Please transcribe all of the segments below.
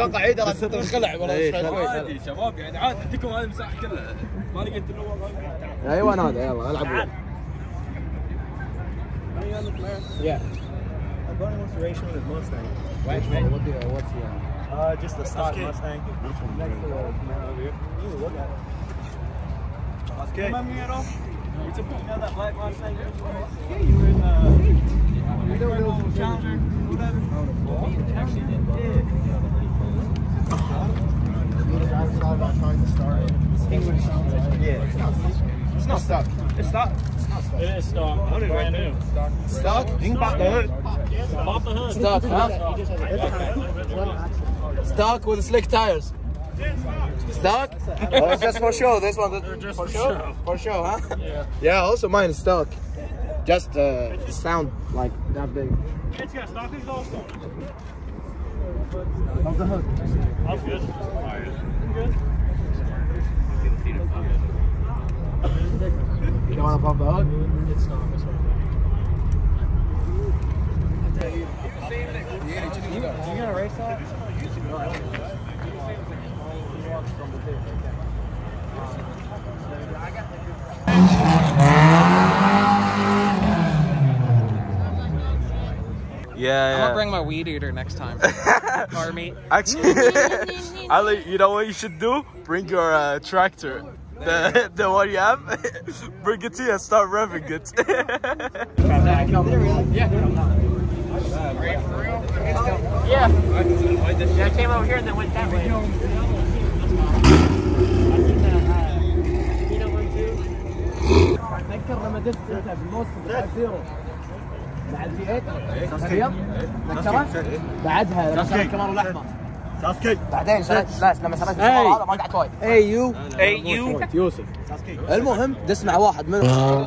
اتوقع عيد راح تنخلع والله. عادي شباب يعني عادي اديكم هذه المساحه كلها ما لقيت النور. ايوه انا هذا يلا العب. Yeah. What's the ratio with Mustang? What's the Just the stock Mustang. Next to the over here. You look at it. Okay. Remember me at all? You took me that black Mustang. Yeah, you were in the Challenger, whatever. Actually did. Yeah. I thought about trying to start it. Yeah. It's not stuck. It's stuck. It is stock. Brand new. Stock? You can pop the hood. Pop the hood. Stock, huh? Stock with slick tires. Stock? Oh, it's just for show. This one just for show? For show, huh? Yeah. Yeah, also mine is stock. Just sound like that big. It's got stock exhaust on it. Pop the hood. That's good. Good. You want to pop the hood? It's not. This one. You gonna race that? Yeah, I'm gonna bring my weed eater next time. Car meet. Actually, Ali, you know what you should do? Bring your tractor. The one you have, bring it here and start revving it. Yeah. Yeah, I came over here and then went that way. اكثر لما دست انت بالنص بتصيره بعد في ايه؟ ابيض؟ نكسره؟ بعدها لما سويت الكمار الاحمر ساسكي. بعدين لا لما سويت الكمار هذا ما قعدت وايد. اي يو يوسف. المهم دس مع واحد منهم.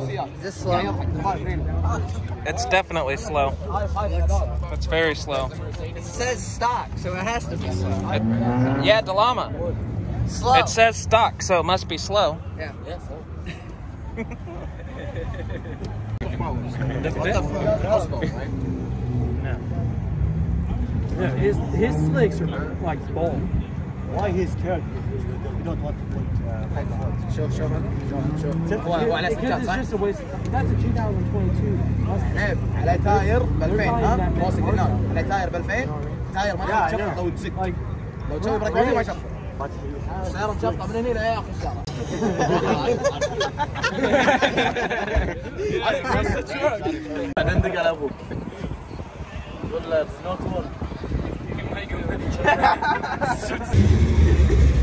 It's definitely slow. It's very slow. It says stock, so it has to be slow. Yeah, Dalama. Slow. It says stock, so it must be slow. Yeah. Yeah, his slicks are like ball. Why his character? You don't want to put شوف هو على because it's just a waste. That's a 2022. عيب على تاير ب 2000 ها واثق هناك على تاير ب 2000 تاير ما تشفط او تزق لو تسوي بريك ما يشفط السيارة مشفطة من هنا لا اخر السيارة ندق على ابوك يقول له it's not work